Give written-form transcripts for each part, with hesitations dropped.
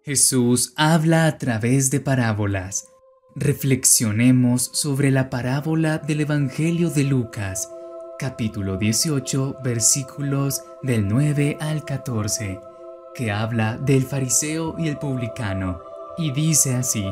Jesús habla a través de parábolas. Reflexionemos sobre la parábola del Evangelio de Lucas, capítulo 18, versículos del 9 al 14, que habla del fariseo y el publicano, y dice así: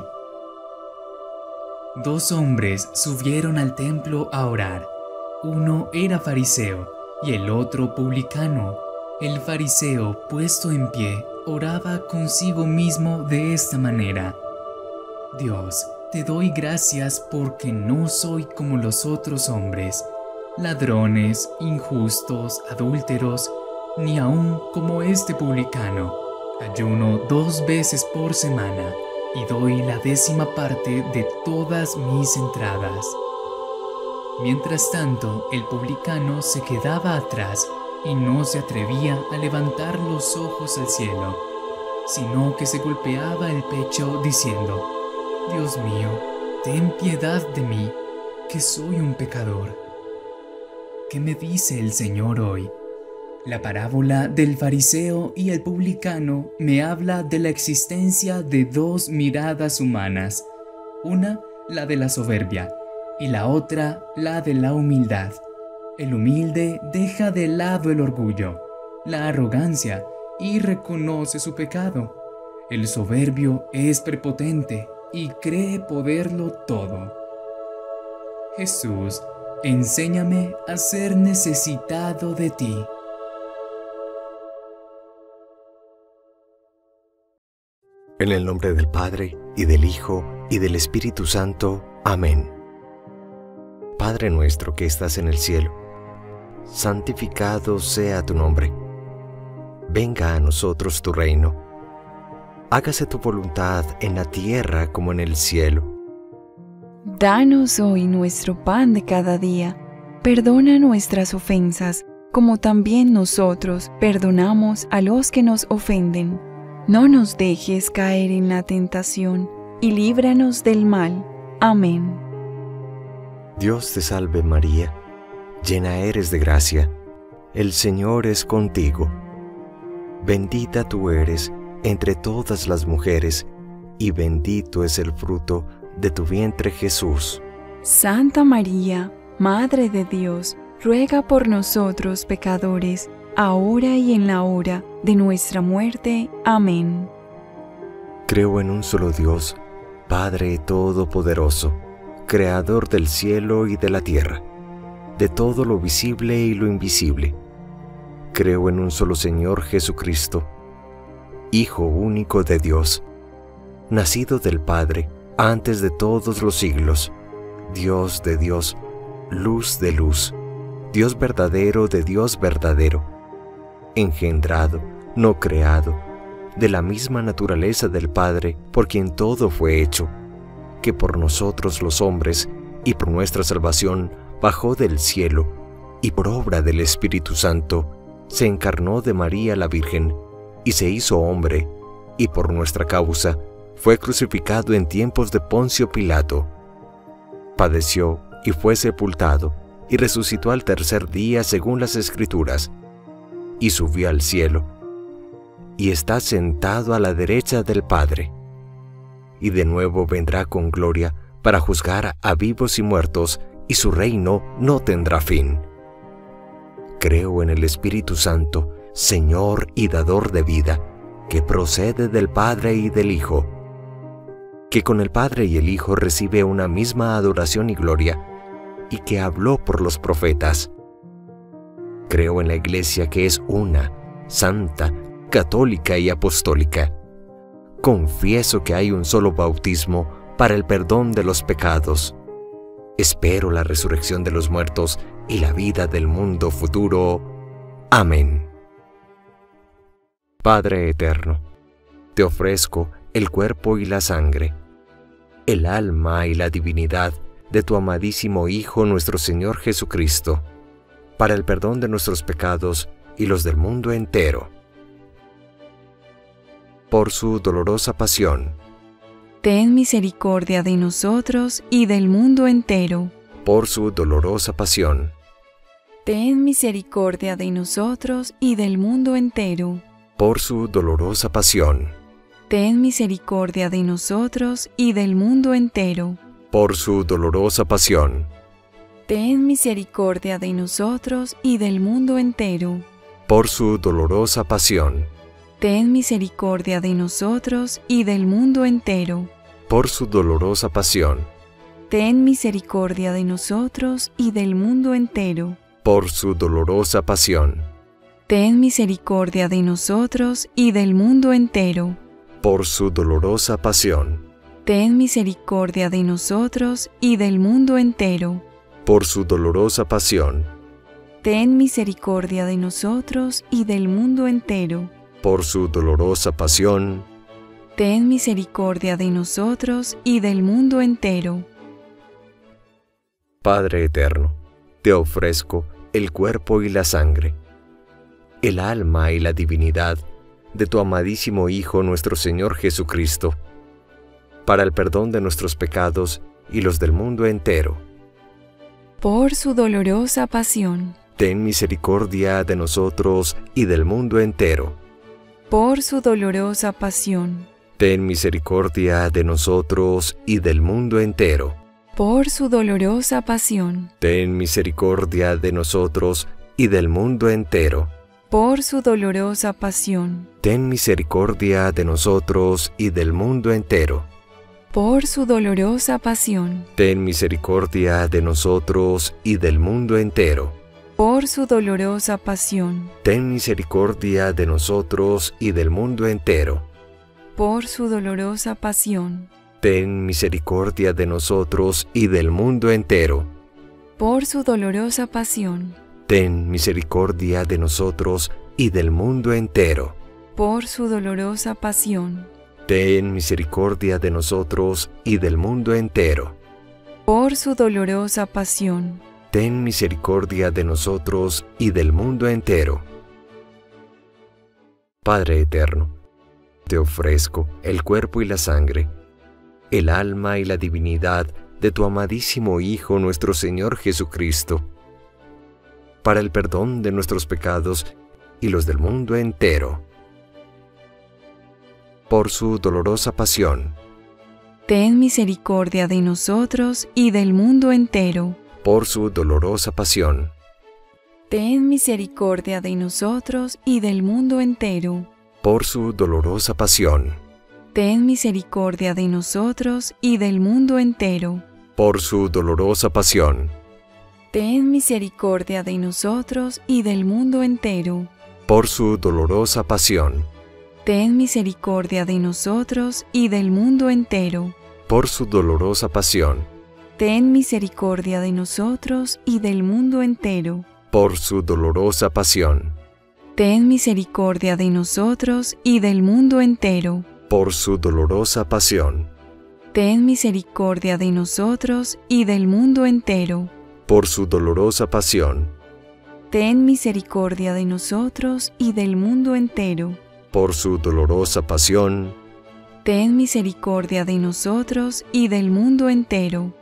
Dos hombres subieron al templo a orar. Uno era fariseo y el otro publicano. El fariseo, puesto en pie, oraba consigo mismo de esta manera: Dios, te doy gracias porque no soy como los otros hombres, ladrones, injustos, adúlteros, ni aun como este publicano. Ayuno 2 veces por semana y doy la 10ª parte de todas mis entradas. Mientras tanto, el publicano se quedaba atrás y no se atrevía a levantar los ojos al cielo, sino que se golpeaba el pecho diciendo: Dios mío, ten piedad de mí, que soy un pecador. ¿Qué me dice el Señor hoy? La parábola del fariseo y el publicano me habla de la existencia de 2 miradas humanas, una la de la soberbia y la otra la de la humildad. El humilde deja de lado el orgullo, la arrogancia y reconoce su pecado. El soberbio es prepotente y cree poderlo todo. Jesús, enséñame a ser necesitado de ti. En el nombre del Padre, y del Hijo, y del Espíritu Santo. Amén. Padre nuestro que estás en el cielo, santificado sea tu nombre. Venga a nosotros tu reino. Hágase tu voluntad en la tierra como en el cielo. Danos hoy nuestro pan de cada día. Perdona nuestras ofensas, como también nosotros perdonamos a los que nos ofenden. No nos dejes caer en la tentación, y líbranos del mal. Amén. Dios te salve María, llena eres de gracia, el Señor es contigo. Bendita tú eres entre todas las mujeres, y bendito es el fruto de tu vientre Jesús. Santa María, Madre de Dios, ruega por nosotros pecadores, ahora y en la hora de nuestra muerte. Amén. Creo en un solo Dios, Padre Todopoderoso, Creador del cielo y de la tierra, de todo lo visible y lo invisible. Creo en un solo Señor Jesucristo, Hijo único de Dios, nacido del Padre antes de todos los siglos, Dios de Dios, luz de luz, Dios verdadero de Dios verdadero, engendrado, no creado, de la misma naturaleza del Padre, por quien todo fue hecho, que por nosotros los hombres y por nuestra salvación bajó del cielo, y por obra del Espíritu Santo se encarnó de María la Virgen, y se hizo hombre, y por nuestra causa fue crucificado en tiempos de Poncio Pilato. Padeció y fue sepultado, y resucitó al 3er día según las Escrituras, y subió al cielo, y está sentado a la derecha del Padre, y de nuevo vendrá con gloria para juzgar a vivos y muertos, y su reino no tendrá fin. Creo en el Espíritu Santo, Señor y dador de vida, que procede del Padre y del Hijo, que con el Padre y el Hijo recibe una misma adoración y gloria, y que habló por los profetas. Creo en la Iglesia que es una, santa, católica y apostólica. Confieso que hay un solo bautismo para el perdón de los pecados. Espero la resurrección de los muertos y la vida del mundo futuro. Amén. Padre eterno, te ofrezco el cuerpo y la sangre, el alma y la divinidad de tu amadísimo Hijo nuestro Señor Jesucristo, para el perdón de nuestros pecados y los del mundo entero. Por su dolorosa pasión, ten misericordia de nosotros y del mundo entero. Por su dolorosa pasión, ten misericordia de nosotros y del mundo entero. Por su dolorosa pasión, ten misericordia de nosotros y del mundo entero. Por su dolorosa pasión, Ten misericordia de nosotros y del mundo entero. por su dolorosa pasión, Ten misericordia de nosotros y del mundo entero. por su dolorosa pasión, Ten misericordia de nosotros y del mundo entero. por su dolorosa pasión, Ten misericordia de nosotros y del mundo entero. por su dolorosa pasión, Ten misericordia de nosotros y del mundo entero. por su dolorosa pasión, Ten misericordia de nosotros y del mundo entero. por su dolorosa pasión, Ten misericordia de nosotros y del mundo entero. Padre eterno, te ofrezco el cuerpo y la sangre, el alma y la divinidad de tu amadísimo Hijo nuestro Señor Jesucristo, para el perdón de nuestros pecados y los del mundo entero. Por su dolorosa pasión. Ten misericordia de nosotros y del mundo entero. Por su dolorosa pasión. Ten misericordia de nosotros y del mundo entero. Por su dolorosa pasión. Ten misericordia de nosotros y del mundo entero. Por su dolorosa pasión. Ten misericordia de nosotros y del mundo entero. Por su dolorosa pasión. Ten misericordia de nosotros y del mundo entero. Por su dolorosa pasión. Ten misericordia de nosotros y del mundo entero. Por su dolorosa pasión. Ten misericordia de nosotros y del mundo entero. Por su dolorosa pasión. Ten misericordia de nosotros y del mundo entero. Por su dolorosa pasión. Ten misericordia de nosotros y del mundo entero. Por su dolorosa pasión. Ten misericordia de nosotros y del mundo entero. Padre eterno, te ofrezco el cuerpo y la sangre, el alma y la divinidad de tu amadísimo Hijo nuestro Señor Jesucristo, para el perdón de nuestros pecados y los del mundo entero. Por su dolorosa pasión, Ten misericordia de nosotros y del mundo entero. por su dolorosa pasión, Ten misericordia de nosotros y del mundo entero. por su dolorosa pasión, Ten misericordia de nosotros y del mundo entero. por su dolorosa pasión, Ten misericordia de nosotros y del mundo entero. por su dolorosa pasión, Ten misericordia de nosotros y del mundo entero. por su dolorosa pasión, Ten misericordia de nosotros y del mundo entero. por su dolorosa pasión, Ten misericordia de nosotros y del mundo entero. por su dolorosa pasión, Ten misericordia de nosotros y del mundo entero. por su dolorosa pasión, Ten misericordia de nosotros y del mundo entero. por su dolorosa pasión, Ten misericordia de nosotros y del mundo entero.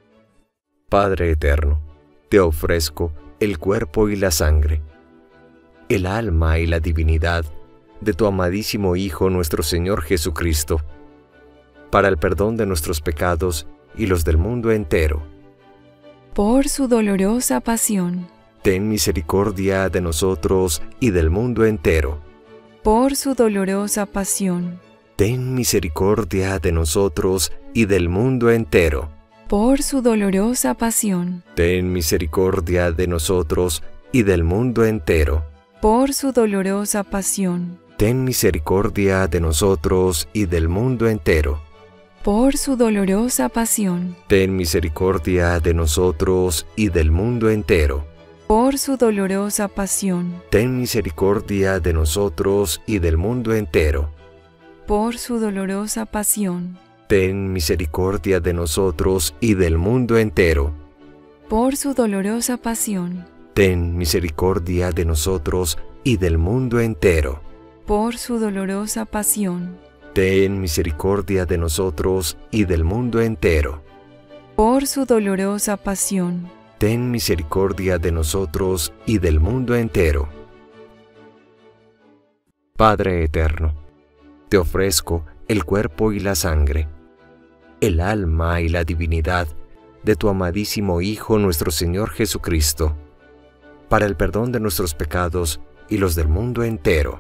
Padre eterno, te ofrezco el cuerpo y la sangre, el alma y la divinidad de tu amadísimo Hijo nuestro Señor Jesucristo, para el perdón de nuestros pecados y los del mundo entero. Por su dolorosa pasión. Ten misericordia de nosotros y del mundo entero. Por su dolorosa pasión. Ten misericordia de nosotros y del mundo entero. Por su dolorosa pasión. Ten misericordia de nosotros y del mundo entero. Por su dolorosa pasión. Ten misericordia de nosotros y del mundo entero. Por su dolorosa pasión. Ten misericordia de nosotros y del mundo entero. Por su dolorosa pasión. Ten misericordia de nosotros y del mundo entero. Por su dolorosa pasión. Ten misericordia de nosotros y del mundo entero. Por su dolorosa pasión. Ten misericordia de nosotros y del mundo entero. Por su dolorosa pasión. Ten misericordia de nosotros y del mundo entero. Por su dolorosa pasión. Ten misericordia de nosotros y del mundo entero. Padre eterno, te ofrezco el cuerpo y la sangre, el alma y la divinidad de tu amadísimo Hijo nuestro Señor Jesucristo, para el perdón de nuestros pecados y los del mundo entero.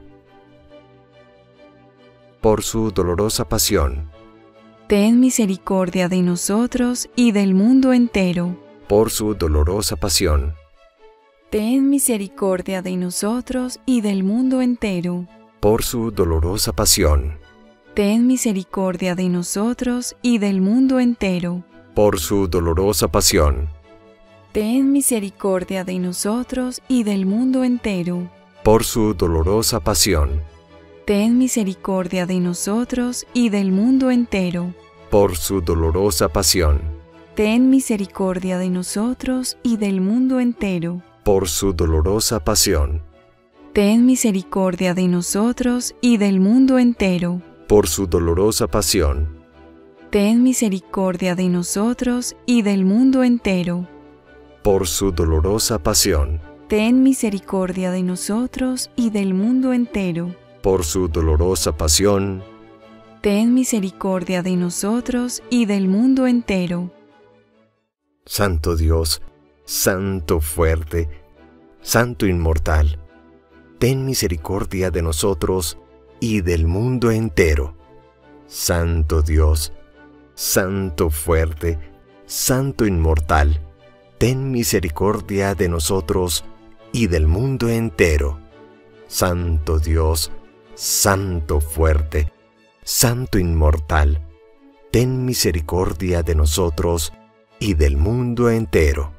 Por su dolorosa pasión, ten misericordia de nosotros y del mundo entero. por su dolorosa pasión, Ten misericordia de nosotros y del mundo entero. por su dolorosa pasión, Ten misericordia de nosotros y del mundo entero. por su dolorosa pasión, Ten misericordia de nosotros y del mundo entero. por su dolorosa pasión, Ten misericordia de nosotros y del mundo entero. por su dolorosa pasión, Ten misericordia de nosotros y del mundo entero. por su dolorosa pasión, Ten misericordia de nosotros y del mundo entero. por su dolorosa pasión, Ten misericordia de nosotros y del mundo entero. por su dolorosa pasión, Ten misericordia de nosotros y del mundo entero. por su dolorosa pasión, Ten misericordia de nosotros y del mundo entero. Santo Dios, Santo fuerte, Santo inmortal, ten misericordia de nosotros y del mundo entero. Santo Dios, Santo fuerte, Santo inmortal, ten misericordia de nosotros y del mundo entero. Santo Dios, Santo fuerte, Santo inmortal, ten misericordia de nosotros y del mundo entero.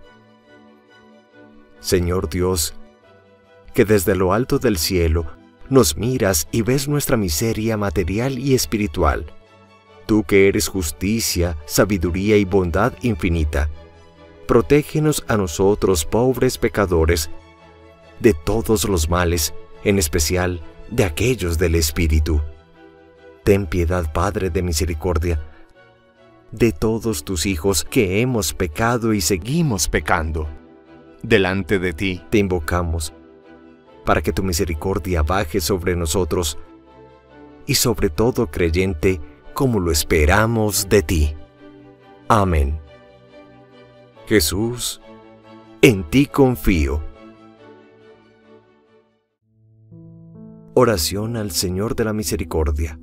Señor Dios, que desde lo alto del cielo nos miras y ves nuestra miseria material y espiritual, tú que eres justicia, sabiduría y bondad infinita, protégenos a nosotros, pobres pecadores, de todos los males, en especial de aquellos del Espíritu. Ten piedad, Padre de misericordia, de todos tus hijos que hemos pecado y seguimos pecando. Delante de ti te invocamos, para que tu misericordia baje sobre nosotros y sobre todo creyente, como lo esperamos de ti. Amén. Jesús, en ti confío. Oración al Señor de la Misericordia.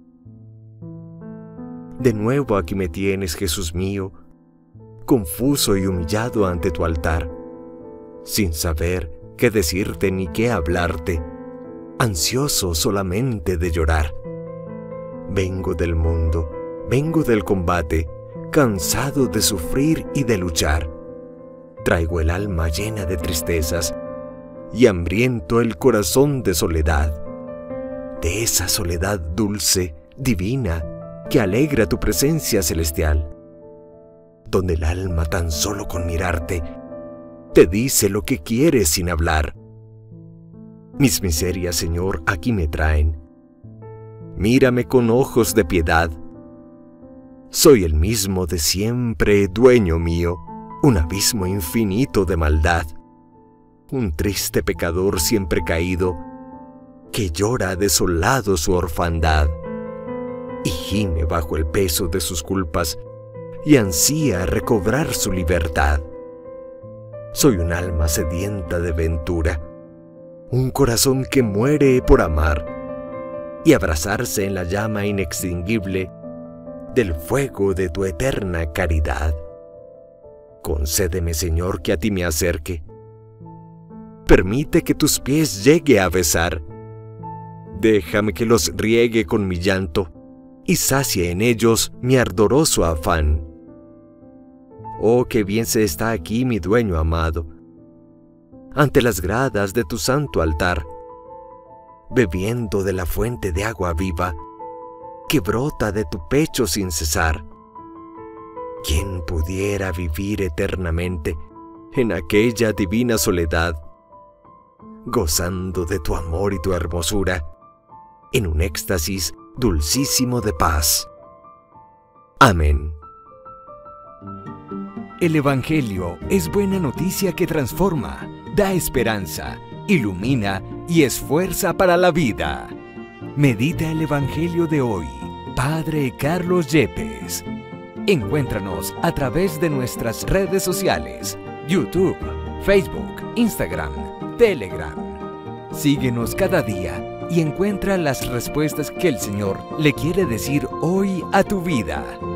De nuevo aquí me tienes, Jesús mío, confuso y humillado ante tu altar, sin saber qué decirte ni qué hablarte, ansioso solamente de llorar. Vengo del mundo, vengo del combate, cansado de sufrir y de luchar. Traigo el alma llena de tristezas y hambriento el corazón de soledad, de esa soledad dulce, divina, que alegra tu presencia celestial, donde el alma tan solo con mirarte te dice lo que quieres sin hablar. Mis miserias, Señor, aquí me traen. Mírame con ojos de piedad. Soy el mismo de siempre, dueño mío, un abismo infinito de maldad, un triste pecador siempre caído, que llora desolado su orfandad, y gime bajo el peso de sus culpas, y ansía recobrar su libertad. Soy un alma sedienta de ventura, un corazón que muere por amar, y abrazarse en la llama inextinguible del fuego de tu eterna caridad. Concédeme, Señor, que a ti me acerque. Permite que tus pies llegue a besar. Déjame que los riegue con mi llanto y sacie en ellos mi ardoroso afán. Oh, qué bien se está aquí mi dueño amado, ante las gradas de tu santo altar, bebiendo de la fuente de agua viva que brota de tu pecho sin cesar. ¿Quién pudiera vivir eternamente en aquella divina soledad, gozando de tu amor y tu hermosura, en un éxtasis dulcísimo de paz? Amén. El Evangelio es buena noticia que transforma, da esperanza, ilumina y esfuerza para la vida. Medita el Evangelio de hoy Padre Carlos Yepes. Encuéntranos a través de nuestras redes sociales, YouTube, Facebook, Instagram, Telegram. Síguenos cada día y encuentra las respuestas que el Señor le quiere decir hoy a tu vida.